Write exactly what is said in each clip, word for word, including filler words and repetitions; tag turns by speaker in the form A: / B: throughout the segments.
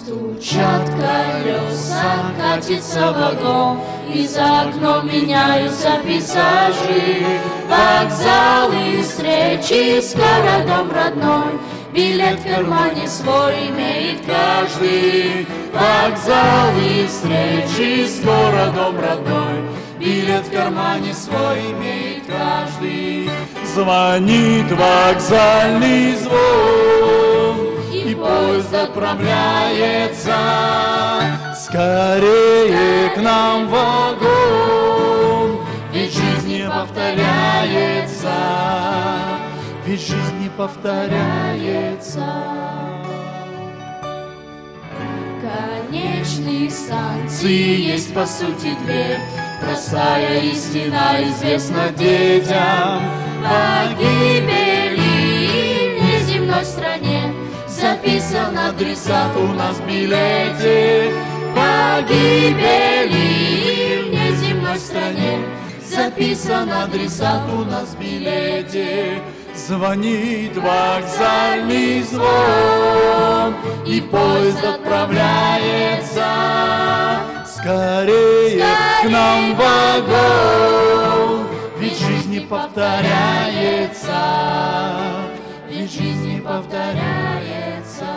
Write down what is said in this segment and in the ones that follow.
A: Стучат колеса, катится вагон, и за окном меняются пейзажи. Вокзалы, встречи с городом родной, билет в кармане свой имеет каждый. Вокзалы, встречи с городом родной, билет в кармане свой имеет каждый.
B: Звонит вокзальный звон, и поезд отправляется. Скорее к нам вагон, ведь жизнь не повторяется, ведь жизнь не повторяется.
A: Конечные станции есть по сути две, простая истина известна детям. Погибели в неземной стране, записан адресат у нас в билете. Погибели в неземной стране, записан адресат у нас в билете.
B: Звонит вокзальный звон, и поезд отправляется. Скорее, Скорее к нам вагон, ведь жизнь не повторяется, ведь жизнь не повторяется.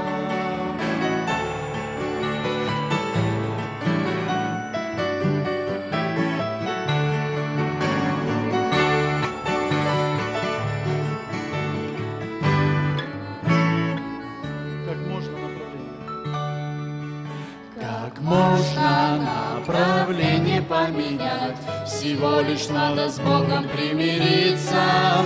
A: Как можно направление поменять? Всего лишь надо с Богом примириться,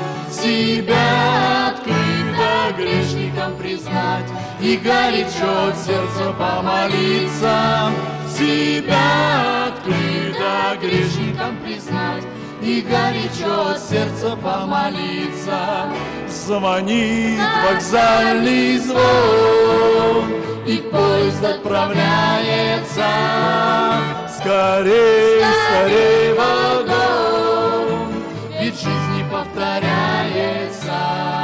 A: себя открыто грешником признать и горячо от сердца помолиться. Себя открыто грешником признать и горячо от сердца помолиться.
B: Звонит вокзальный звон,
A: и поезд отправляется.
B: Скорей, скорей вагон,
A: ведь жизнь не повторяется.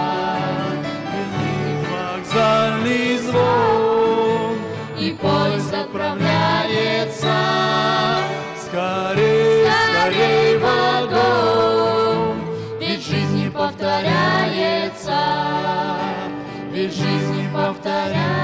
B: Вокзальный звон,
A: и поезд отправляется.
B: Скорей, скорей
A: вагон, ведь жизнь не повторяется, ведь жизнь не повторяется.